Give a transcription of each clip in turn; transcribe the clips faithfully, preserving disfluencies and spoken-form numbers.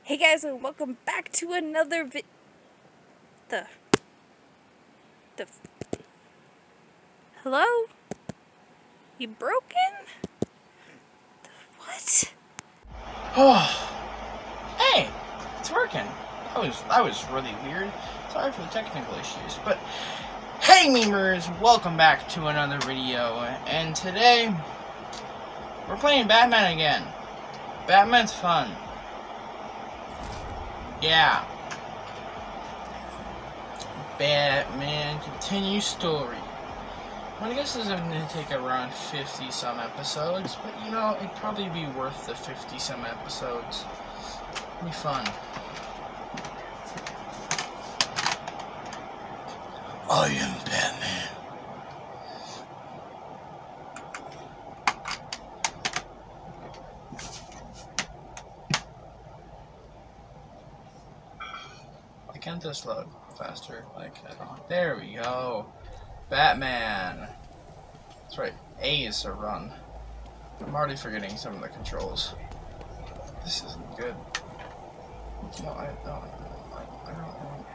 Hey guys, and welcome back to another vi- the the Hello? You broken? What? Oh, hey, it's working. That was that was really weird. Sorry for the technical issues, but hey, memers, welcome back to another video. And today we're playing Batman again. Batman's fun. Yeah. Batman continues story. Well, I guess this is going to take around fifty some episodes, but you know, it'd probably be worth the fifty some episodes. It'd be fun. I am Batman. Why can't this load faster? Like, I don't. There we go. Batman. That's right. A is to run. I'm already forgetting some of the controls. This isn't good. No, I don't. I, I don't want.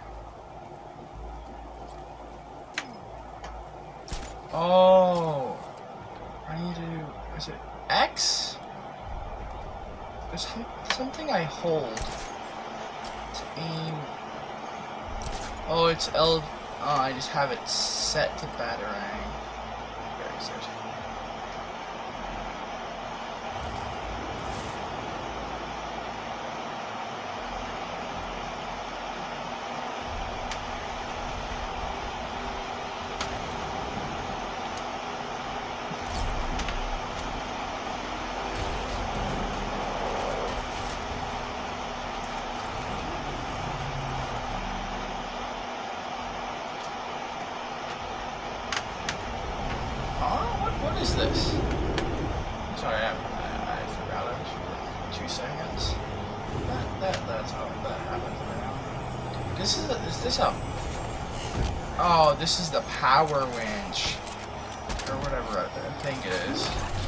Oh, I need to do. Is it X? There's some, something I hold to aim. Oh, it's L. Oh, I just have it set to batarang. Where is it? What is this? Sorry, I, I, I forgot it for two seconds. That, that, that's how that happens now. This is, a, is this a... Oh, this is the power winch. Or whatever I think it is.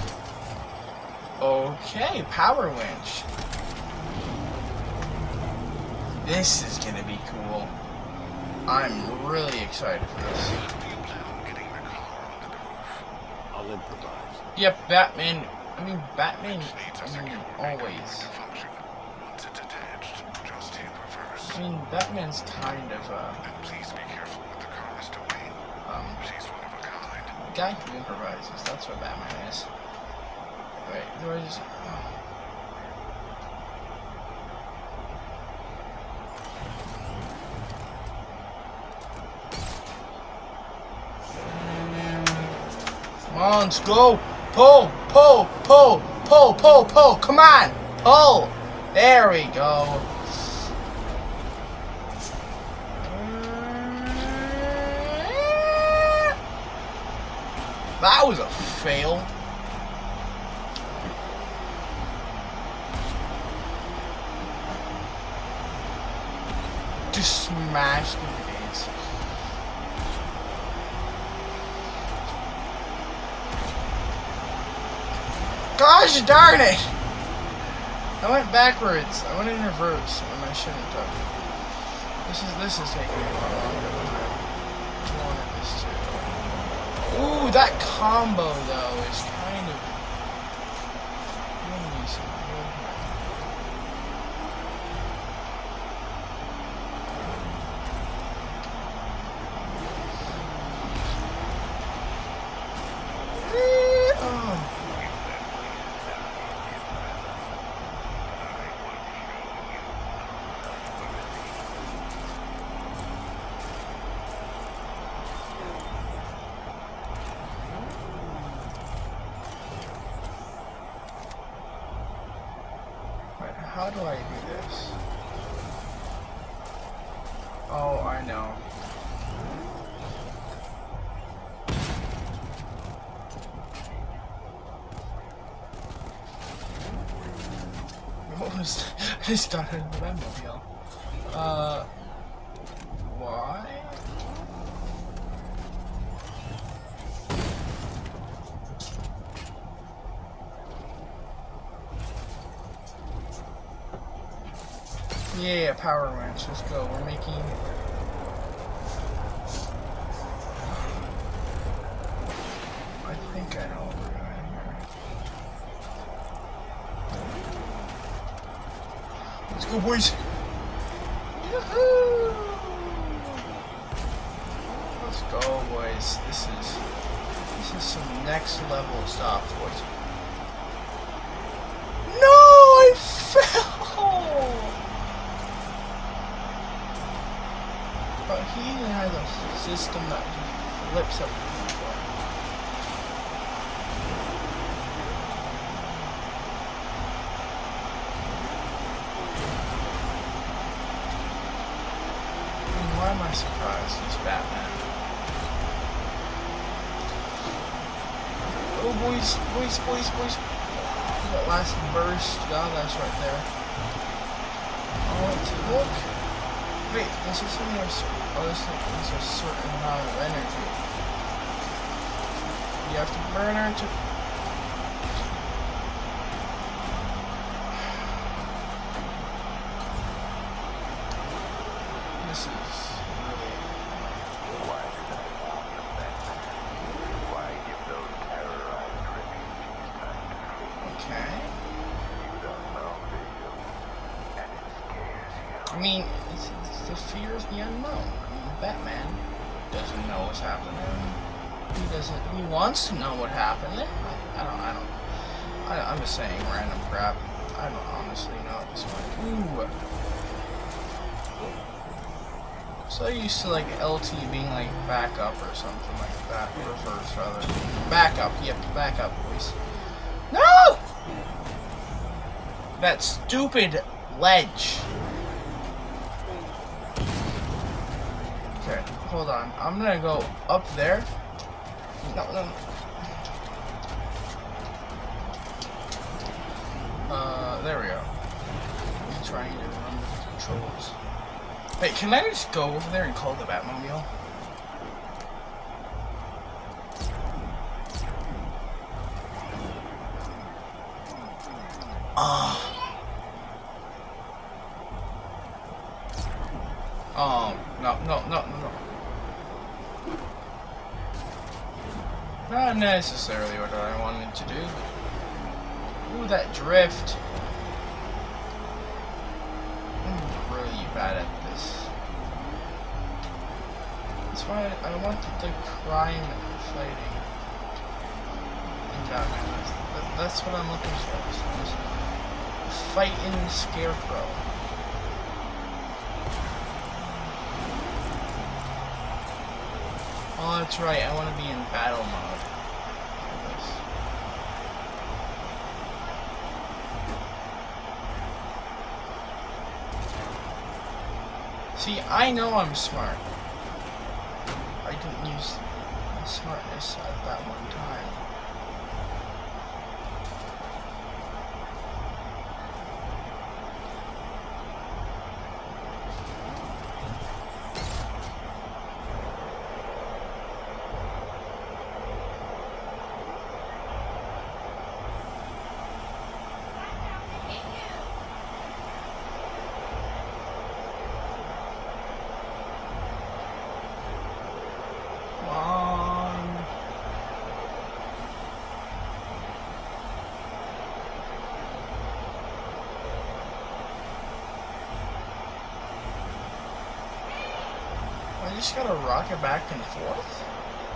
Okay, power winch. This is gonna be cool. I'm really excited for this. Improvise. Yep, Batman. I mean, Batman. I mean, always. I mean, Batman's kind of a um, guy who improvises. That's what Batman is. Wait, do I just? Oh. Come on, let's go. Pull, pull, pull, pull, pull, pull. Come on, pull. There we go. That was a fail. Just smashed the grenades. Gosh darn it! I went backwards. I went in reverse when I shouldn't have. This is this is taking me a lot longer than I wanted this to. Ooh, that combo though is kind of giving me some good. How do I do this? Oh, I know. What was... I just got out of the Batmobile. Uh... Why? Yeah, power wrench. Let's go. We're making. I think I know what we're doing here. Let's go, boys. Yahoo! Let's go, boys. This is this is some next level stuff, boys. No, I fell. But he even has a system that just flips up. Why am I surprised? He's Batman. Oh, boys, boys, boys, boys. That last burst. God, that's right there. Oh, let's look. Wait, this is only a certain, oh, this is a certain amount of energy. You have to burn her to... This is really... Why did I want the Batman? Why give those terrorized refugees time to flee? Okay. You don't know, do you? And it scares you. I mean, it's, it's the fear of the unknown. I mean, Batman doesn't know what's happening. He doesn't. He wants to know what happened. I, I don't. I don't. I, I'm just saying random crap. I don't honestly know at this point. Ooh. So used to like L T being like backup or something like that. Reverse rather. Backup. Yep. Backup, boys. No. That stupid ledge. Okay, hold on. I'm gonna go up there. No, no. Uh, there we go. I'm trying to remember the controls. Wait, can I just go over there and call the Batmobile? Ah. Oh, no, no, no, no, no. Not necessarily what I wanted to do. Ooh, that drift. I'm really bad at this. That's why I, I want the crime fighting in Batman. That's, that, that's what I'm looking for. So fighting Scarecrow. Oh, that's right. I want to be in battle mode. See, I know I'm smart. I didn't use my smartness at that one time. I just gotta rock it back and forth?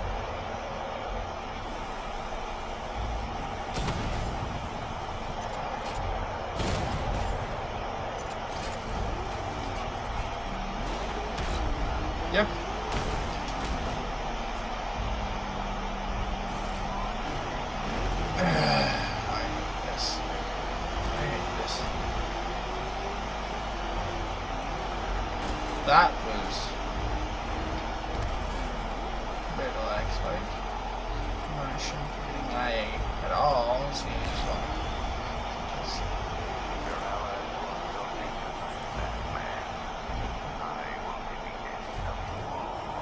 Yep. I hate this. I hate this. That was... like, I'm not sure getting I A at all, seems like. Your allies will still need to fight Batman. I will be the end of the war.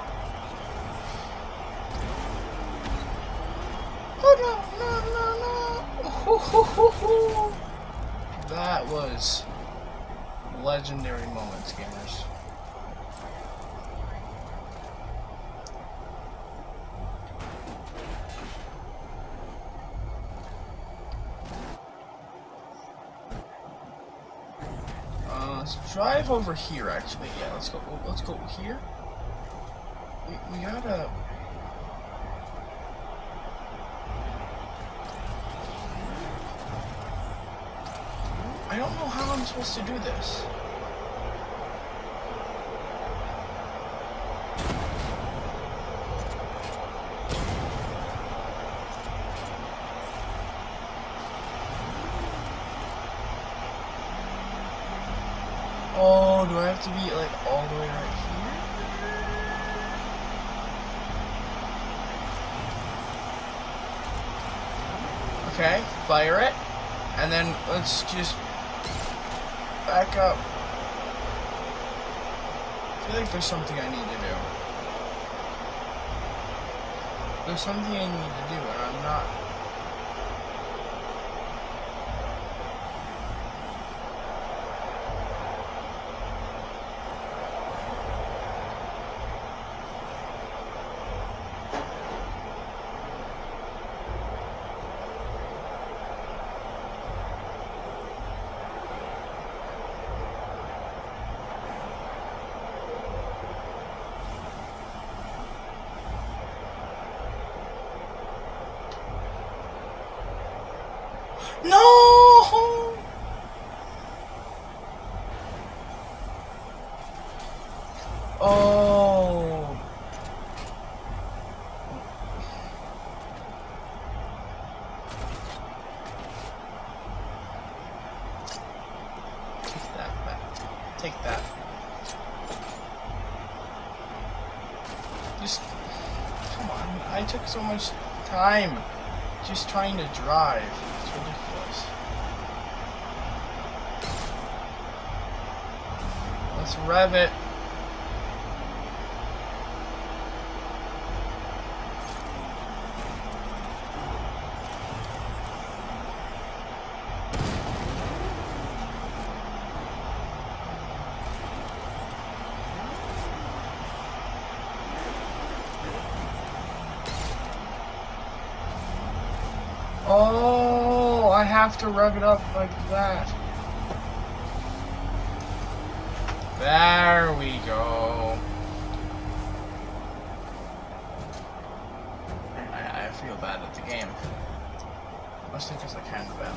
Oh no, no, no, no! That was legendary moments, gamers. Uh, let's drive over here. Actually, yeah. Let's go. Let's go here. We we gotta. I don't know how I'm supposed to do this. Oh, do I have to be like all the way right here? Okay, fire it. And then let's just back up. I feel like there's something I need to do. There's something I need to do, and I'm not. No! Oh. Take that back. Take that. Just come on. I took so much time just trying to drive. It's ridiculous. Let's rev it. Oh, I have to rev it up like that. There we go. I, I feel bad at the game. Mostly because I can bad.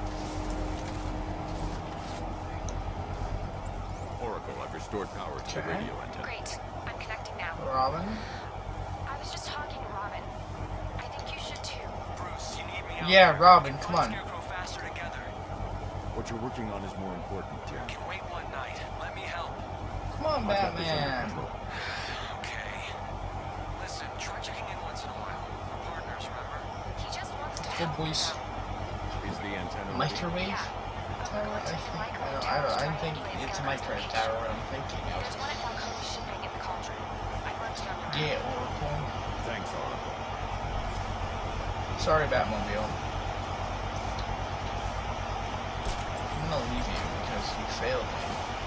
Oracle, I've restored power to the Okay. radio antenna. Great. I'm connecting now. Robin? I was just talking to Robin. I think you should too. Bruce, you need me out Yeah, there. Robin, Let's come on. grow faster together. What you're working on is more important, dear. Can wait one night. Let me help. Come on, I've got this under Batman. control. Okay. Listen, try checking in once in a while. We're partners, remember? He just wants to Good help boys. you out. Is the antenna ready? Microwave? Yeah. Tower? I think, I don't, I don't, I'm thinking it's a microwave tower what I'm thinking of. There's one at Falcone's shipping in the cauldron. I marked it on your map. Yeah, Oracle. Thanks, Oracle. Sorry, Batmobile. I'm gonna leave you because you failed me.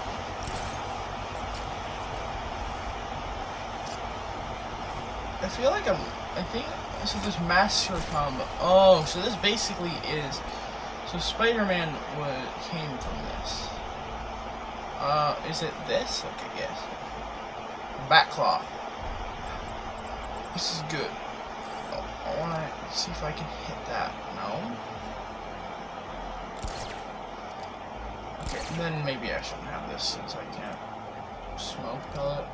I feel like I'm, I think, so this master combo, oh, so this basically is, so Spider-Man was, came from this. Uh, is it this? Okay, yes. Batclaw. This is good. Oh, I wanna see if I can hit that. No? Okay, then maybe I shouldn't have this since I can't smoke pellet.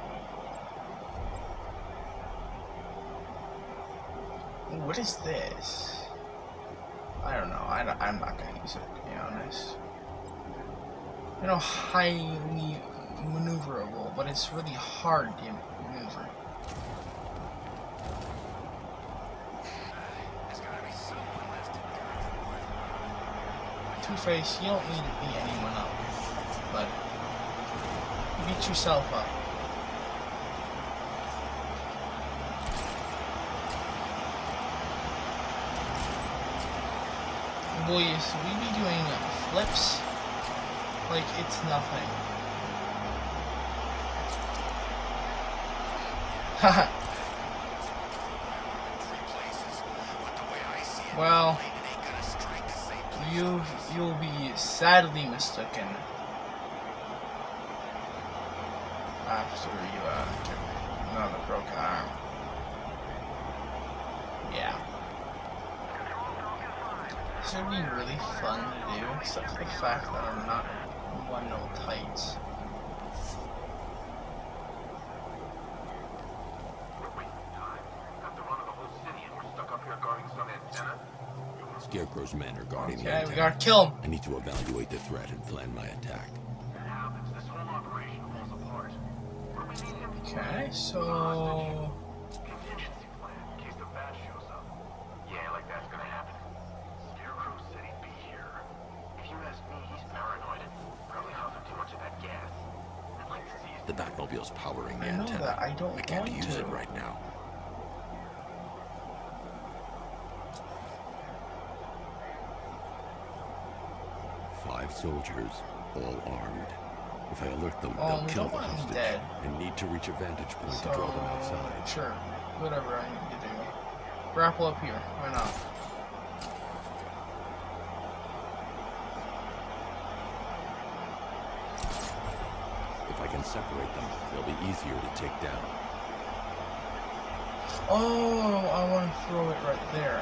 What is this? I don't know. I don't, I'm not gonna use it, to be honest. You know, highly maneuverable, but it's really hard to maneuver. There's gotta be someone left in there. Two-Face, you don't need to beat anyone up, but beat yourself up. Boys, we be doing flips like Like, it's nothing. Haha. Well, you you'll be sadly mistaken after you uh, get another broken arm. Yeah. This would be really fun to do, except for the fact that I'm not one no tights. Scarecrow's men are guarding the Okay, antenna. we gotta kill him. I need to evaluate the threat and plan my attack. Okay, so Contingency plan in case the bat shows up. Yeah, like that's gonna happen. Scarecrow said he'd be here. If you ask me, he's paranoid. Probably huffing too much of that gas. I'd like to see his... The Batmobile's powering the I know antenna. that. I don't I can't want use to. it right now. Five soldiers, all armed. If I alert them, Oh, they'll we kill don't the want him hostage. dead. I need to reach a vantage point So, to draw them outside. sure. Whatever I need to do. Grapple up here. Why not? If I can separate them, they'll be easier to take down. Oh, I want to throw it right there.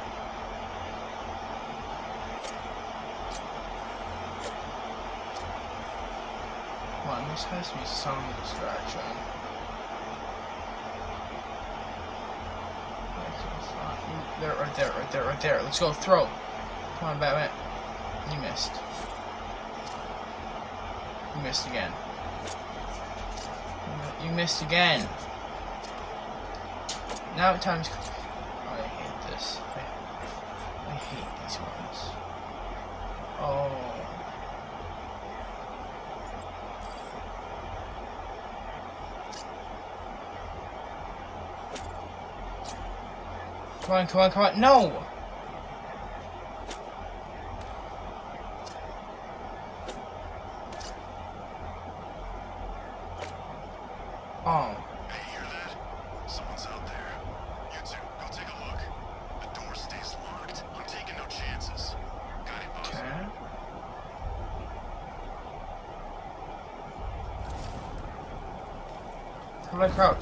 Come on, this has to be some distraction. There, right there, right there, right there. Let's go, throw. Come on, Batman. You missed. You missed again. You missed again. Now time's... Oh, I hate this. I, I hate these ones. Oh. Come on, come on, come on. No! Oh. Hey, hear that? Someone's out there. You two, go take a look. The door stays locked. I'm taking no chances. Got it, boss? Okay. How do I crouch?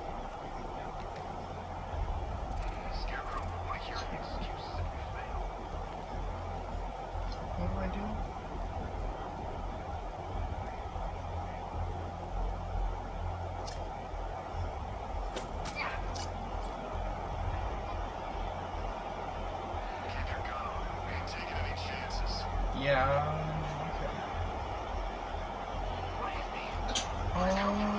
Scarecrow will want to hear the excuses if we fail. What do I do? Keep your gun on. We ain't taking any chances. Yeah. Okay. Oh.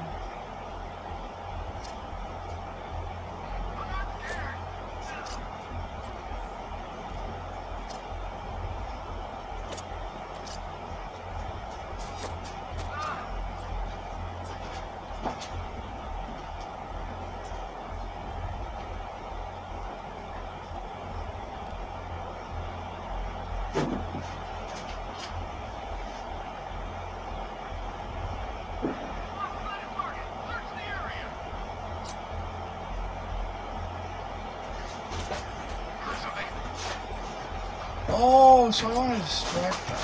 Oh, so I want to distract them.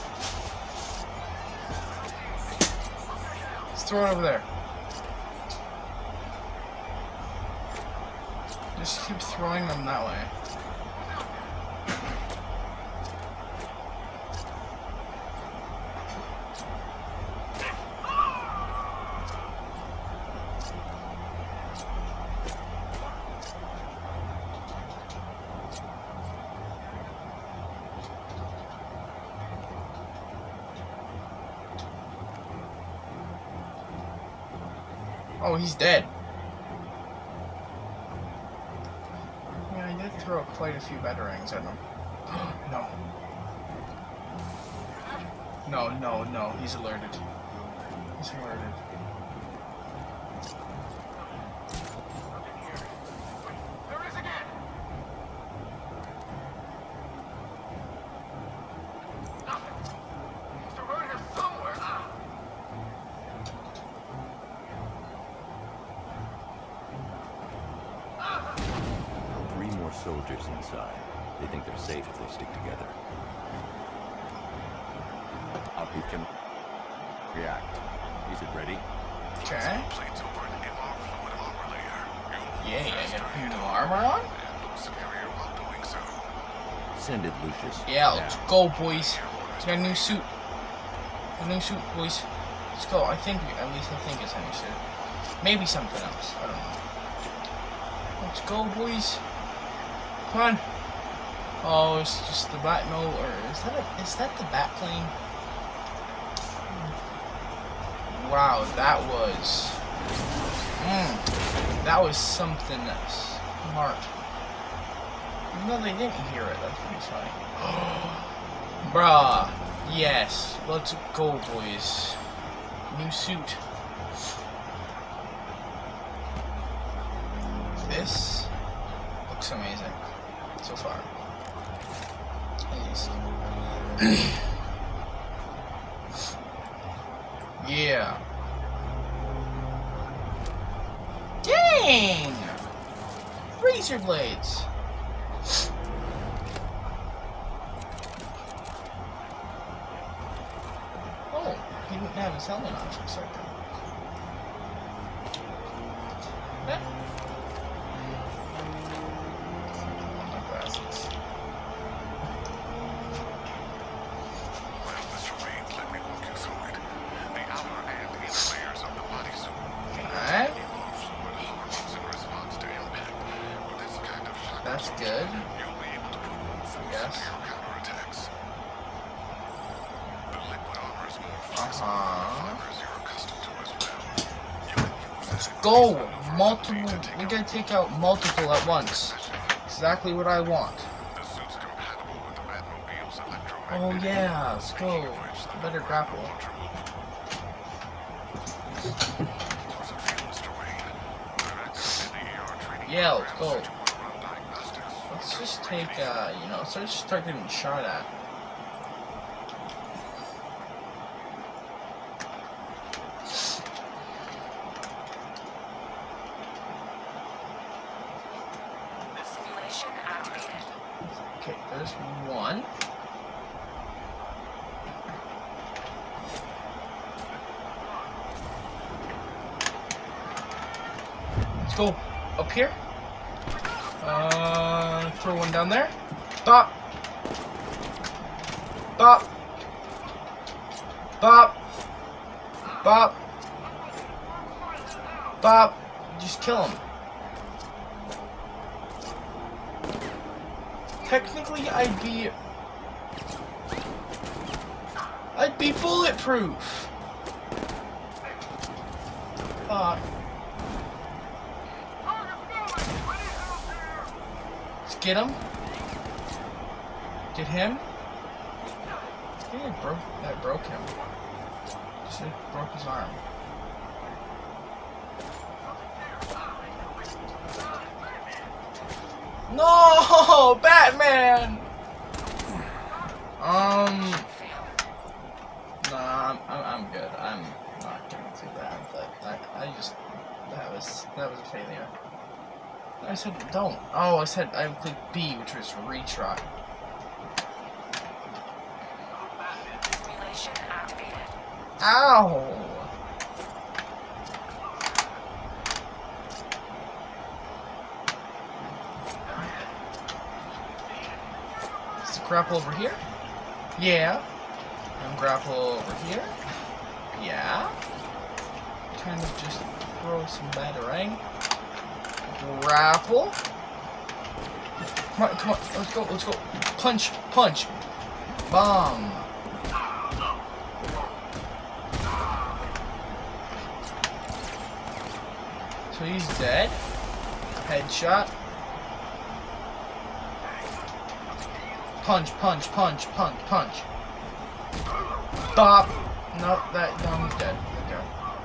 Let's throw it over there. Just keep throwing them that way. Oh, he's dead. Yeah, I did throw quite a few batarangs at him. No. No, no, no. He's alerted. He's alerted. There is again! Nothing. Mister soldiers inside. They think they're safe if they stick together. Apu can react. Is it ready? Okay. Plates over an M R fluid armor layer. You'll Yeah, yeah, I got a new armor on? and look superior while doing so. Send it, Lucius. Yeah, let's Now. go, boys. Got a new suit. A new suit, boys. Let's go. I think, at least I think it's a new suit. Maybe something else. I don't know. Let's go, boys. Come on. Oh, it's just the bat. No, or is that a, is that the bat plane? Wow, that was. Mm, that was something smart. Even though they didn't hear it, that's pretty funny. Bruh. Yes. Let's go, boys. New suit. This looks amazing so far. At least. Yeah. Dang! Razor blades. Oh, he didn't have his helmet on for a second. Eh? My glasses. Well, Mister Wayne, let me walk you through it. The outer and inner layers of the bodysuit Okay. involve fluid hormones in response to impact. With this kind of shock That's absorption, good. you'll be able to put more force Yes. into your counterattacks. The liquid armor is more flexible Uh-huh. than the fibers you're accustomed to as well. You can use Let's that go! increased maneuverability Multiple. to take We out gotta take out multiple at once. Exactly what I want. the suit's compatible with the Batmobile's electromagnetic Oh yeah, let's speaking go. of which, the Better door grapple. launcher How's it feel, Mister Wayne? We're active in the A R training Yeah, let's program, go. so you wanna run diagnostics? Let's just take, uh, you know, let's just start getting shot at. Simulation activated. Okay, there's one. Let's go up here. Uh, throw one down there. Bop. Bop. Bop. Bop. Bop. Just kill him. Technically, I'd be... I'd be bulletproof. Uh... Let's get him. Get him. I think it broke, that broke him. Just it broke his arm. No, Batman. Um. Nah, I'm, I'm, I'm good. I'm not gonna do that. But I, I just that was that was a failure. I said don't. Oh, I said I clicked B, which was retry. Simulation activated. Ow! Is the grapple over here? Yeah. And grapple over here? Yeah. Kind of just throw some batarang. Grapple. Come on, come on, let's go, let's go. Punch, punch. Bomb. So he's dead. Headshot. Punch, punch, punch, punch, punch. Bop. Nope, that, no, he's dead. Okay.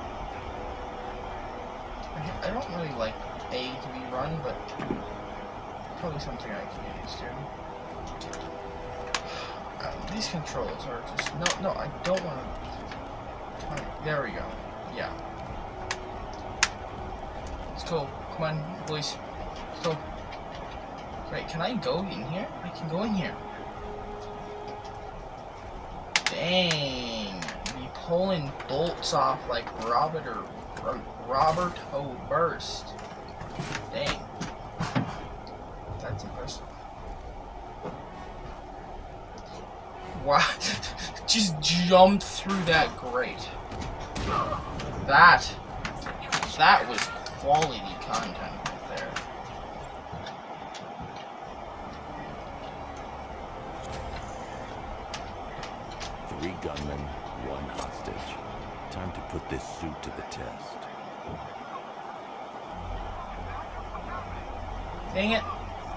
I don't really like A to be run, but probably something I can get used to. Uh, these controls are just, no, no, I don't want to, there we go. Yeah. Let's go. Come on, boys. Let's go. Wait, can I go in here? I can go in here. Dang. Be pulling bolts off like Robert or Roberto Burst. Dang. That's impressive. Wow. Just jumped through that grate. That. That was quality content right there. Three gunmen, one hostage. Time to put this suit to the test. Dang it.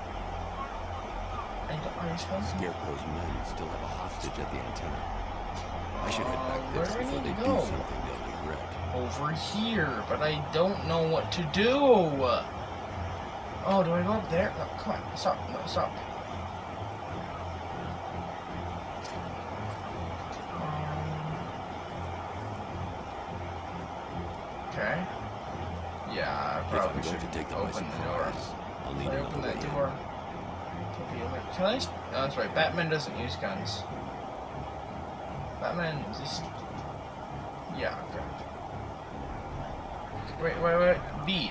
I don't, are you supposed to? Scarecrow's men still have a hostage at the antenna. I should head back Where there do we before need they to do go? something they'll regret. Over here, but I don't know what to do. Oh, do I go up there? No, come on, stop, no, stop. Okay. Yeah, I If I'm probably going should to take them by open the door. surprise, I'll need Can I another open way that in. door? Can I? No, that's right. Batman doesn't use guns. Batman just. Yeah. Okay. Wait, wait, wait. B.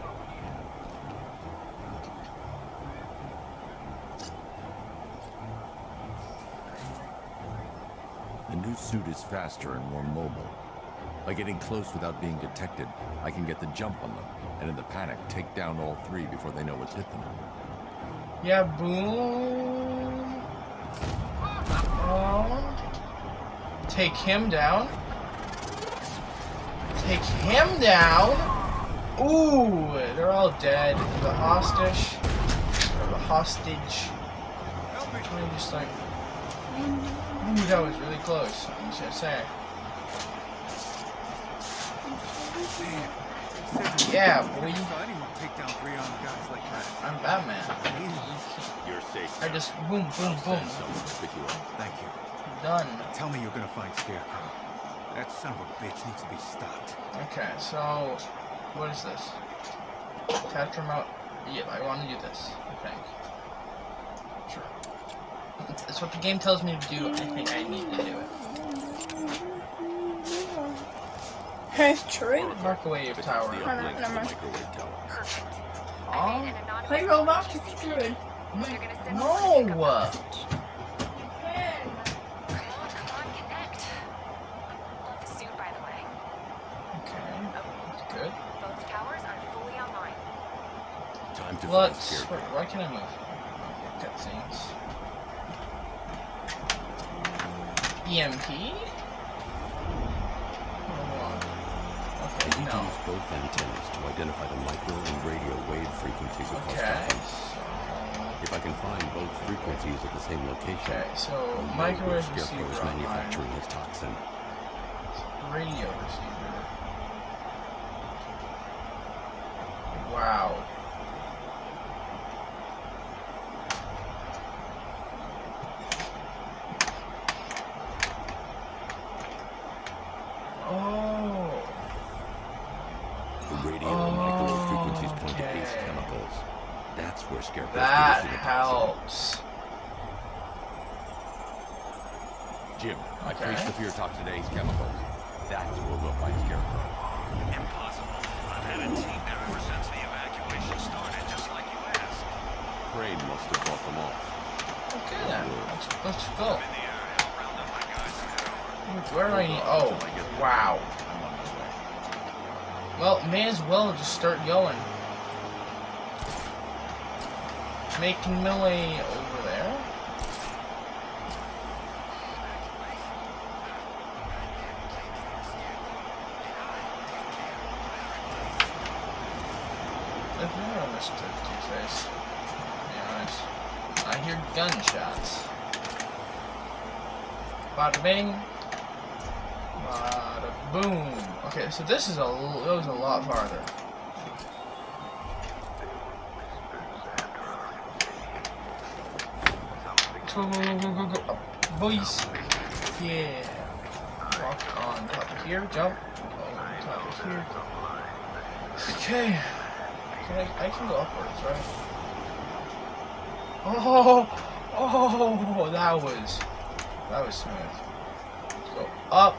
The new suit is faster and more mobile. By getting close without being detected, I can get the jump on them, and in the panic, take down all three before they know what's hit them. Yeah, boom. Oh. Take him down. Take him down. Ooh, they're all dead. The hostage. Or the hostage. I'm just like. Ooh, that was really close. I'm just gonna say. Yeah, boy. I'm Batman. You're safe. I just boom, boom, boom. Someone to pick you up. Thank you. Done. Tell me you're gonna find Scarecrow. That son of a bitch needs to be stopped. Okay, so what is this? Tap remote. Yeah, I want to do this. I think. Sure. It's what the game tells me to do. I think I need to do it. Hey, true. Microwave tower. The no, uplink to never the mind. microwave tower. Perfect. I Oh, made an anonymous Play Roblox message if to you see could. They're gonna send no. me a pickup message. Hey. Come on, come on, connect. Love the suit, by the way. Okay, that's good. Both towers are fully online. Time to find Let's. Scarecrow. Wait, why can I move? Cutscenes. E M P. I Okay, need to no. use both antennas to identify the micro and radio wave frequencies across Okay. the house. If I can find both frequencies at the same location, Okay, so I'll know microwave where Scarecrow is receiver online. manufacturing his toxin. Radio receiver. Wow. Oh. The radio and microwave frequencies point to Okay. Ace Chemicals. That's where Scarecrow's That producing the helps. toxin. Jim, I Okay. traced the fear toxin to Ace Chemicals. That's where we'll find Scarecrow. Impossible. I've had a team there ever since the evacuation started, just like you asked. Crane must have bought them off. Okay then. Let's, let's go. In the area. Round up my guys and head over. Where do I need? Oh, wow. I'm on this way. Well, may as well just start going. Making my way over there. I've never listened to Two-Face, to be honest. I hear gunshots. Bada bing. Bada boom. Okay, so this is a l- that was a lot farther. Go go go go go go, oh, boys. Yeah. Walk on top of here. Jump. On top of here. Okay. Can I? I can go upwards, right? Oh, oh, that was, that was smooth. Let's go up.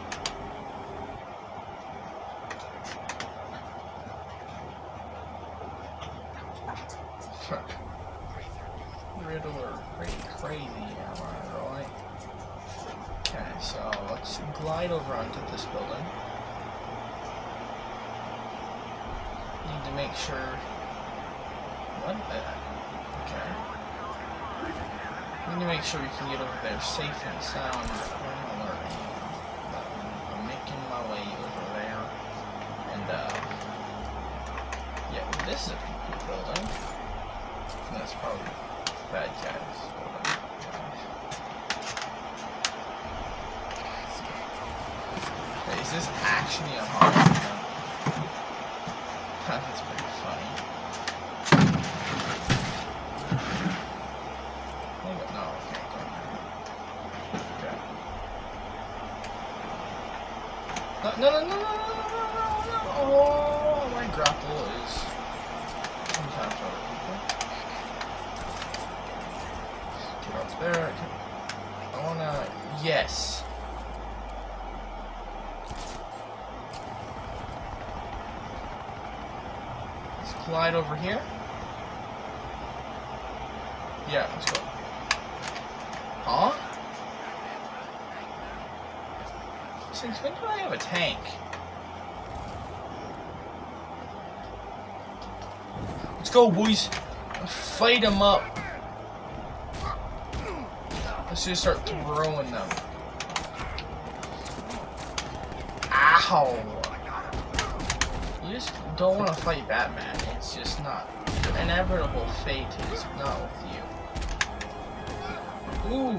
Riddler, pretty crazy, am I right? Okay, so let's glide over onto this building. Need to make sure. What the? Okay. Need to make sure we can get over there safe and sound. I'm alerting. I'm making my way over there, and uh, yeah, this is a pretty cool building. That's probably bad guys. Wait, is this actually a horror? That's pretty funny. No, okay, okay. No, no, no, no, no, no, no, no, no. Oh, my grapple is sometimes over people. Get up there. I wanna. Yes. Let's glide over here. Yeah, let's go. Huh? Since when do I have a tank? Let's go, boys. Let's fight them up. Let's just start throwing them. Ow! You just don't want to fight Batman. It's just not. Your inevitable fate is not with you. Ooh.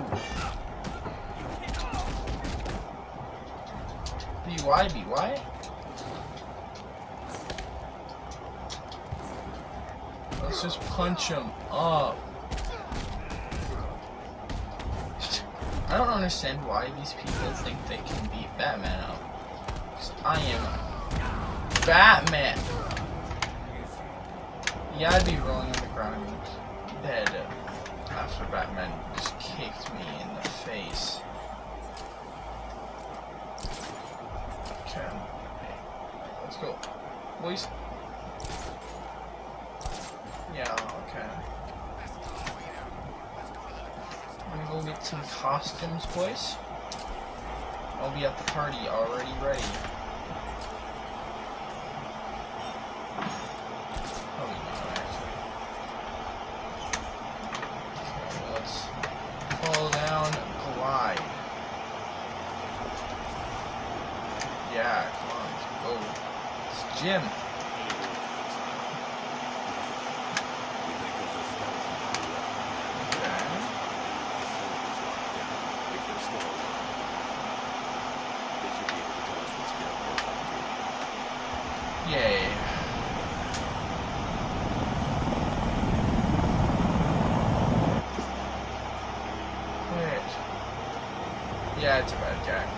B Y, B Y? Let's just punch him up. I don't understand why these people think they can beat Batman up. 'Cause I am Batman. Yeah, I'd be rolling on the ground dead after Batman just kicked me in the face. Okay. Let's go. Boys. Yeah, okay. I'm gonna go get some costumes, boys. I'll be at the party already ready. Probably not, actually. Okay, let's fall down, glide. Yeah, come on, let's go. It's Jim. Yay. Wait. Yeah, it's a bad guy.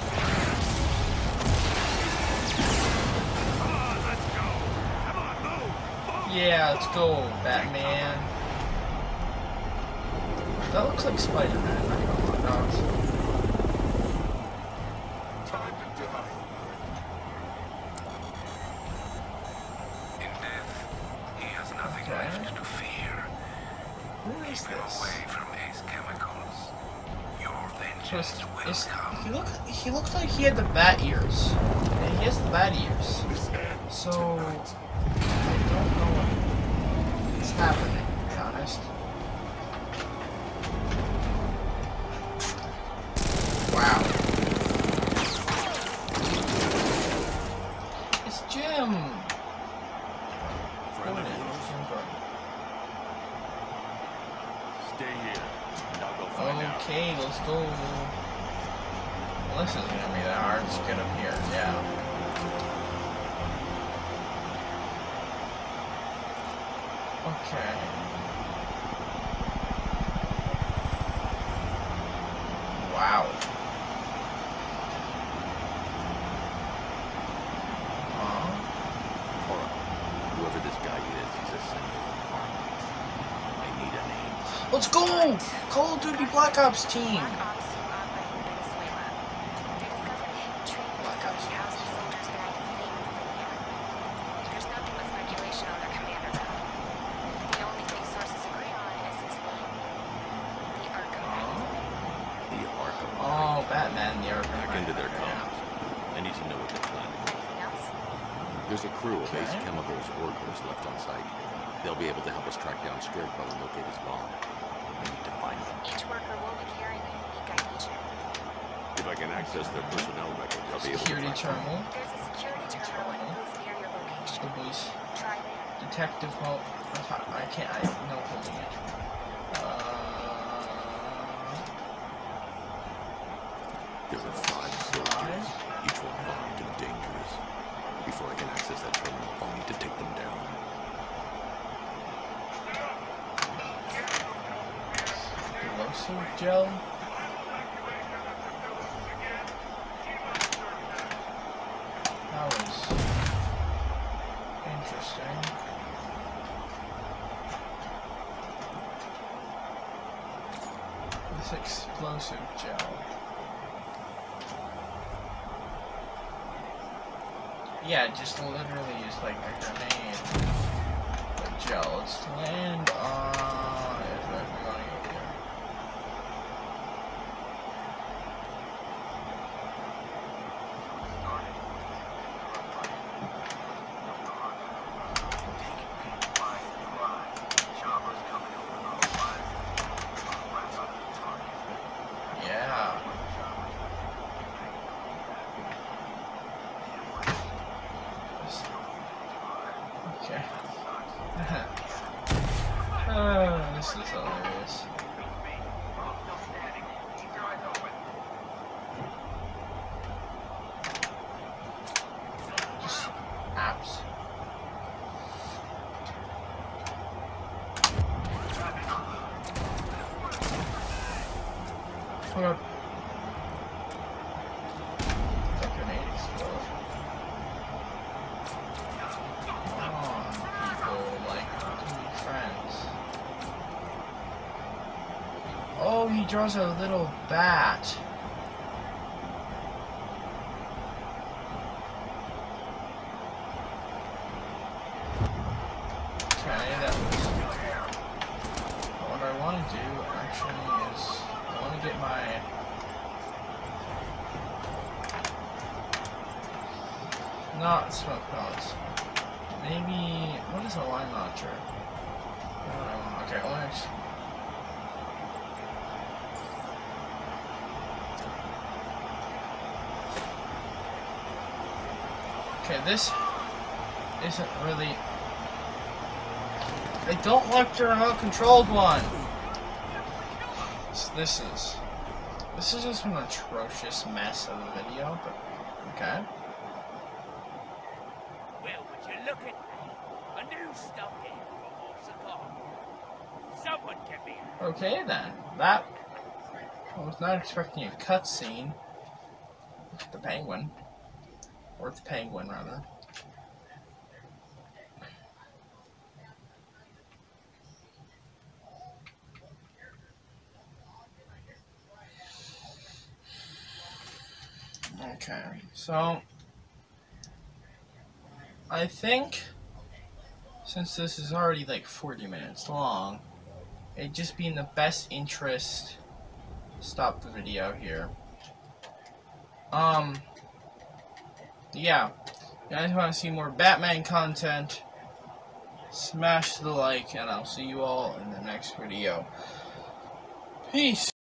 Yeah, let's go, Batman. That looks like Spider-Man, not gonna lie, dogs. In death, he has nothing left to fear. Who is Keep him this? away from his chemicals. Your vengeance Just, will is, come. he looked he looked like he had the bat ears. Yeah, he has the bat ears. So I don't know what's happening, to be honest. Wow. It's Jim! Friend of yours? Stay here, and I'll go find out. Okay, let's go. Well, this isn't gonna be that hard. Let's get up here, yeah. Okay. Wow. Huh? Cora, whoever this guy is, he's a symbol of harmony. I need a name. Let's go! Call of Duty Black Ops team! Black Ops team operating in Venezuela. They discovered a hidden trading facility housing soldiers bearing the same insignia. There's nothing but speculation on their commander now. The only thing sources agree on is his name. The Arkham Knight. The Arkham. Oh, Batman, the Arkham. Back into their comms. I need to know what they're planning. Anything else? There's a crew of Ace Okay. Chemicals workers left on site. They'll be able to help us track down Scarecrow and locate his bomb. We need to find them. Each worker will be carrying a unique I D chip. If I can access their personnel records, I'll be able to Security track them. terminal. There's a security terminal in a booth near your location. Police. Try there. Detective mode. I can't. I know holding it. Uh, There are five soldiers, each one armed and dangerous. Before I can access that terminal, I'll need to take them down. explosive gel. That was interesting. This explosive gel. Yeah, just literally is like a grenade. The gel. Let's land on. If we're going over there. Yeah. Okay. Oh, this is hilarious. Just apps. Hold up. That grenade exploded. Oh, he draws a little bat. Okay, that was... What I want to do, actually, is... I want to get my... Not smoke pellets. Maybe... What is a line launcher? Oh, okay, let's... Okay, this isn't really... I don't like the remote controlled one! So this is... This is just an atrocious mess of a video, but... Okay. Well, would you look at that? A new stuffed animal off the car. Someone can be... Okay then. That... I was not expecting a cutscene. The penguin. Or the penguin, rather. Okay, so... I think... Since this is already like forty minutes long, it'd just be in the best interest to stop the video here. Um... Yeah, if you guys want to see more Batman content, smash the like, and I'll see you all in the next video. Peace!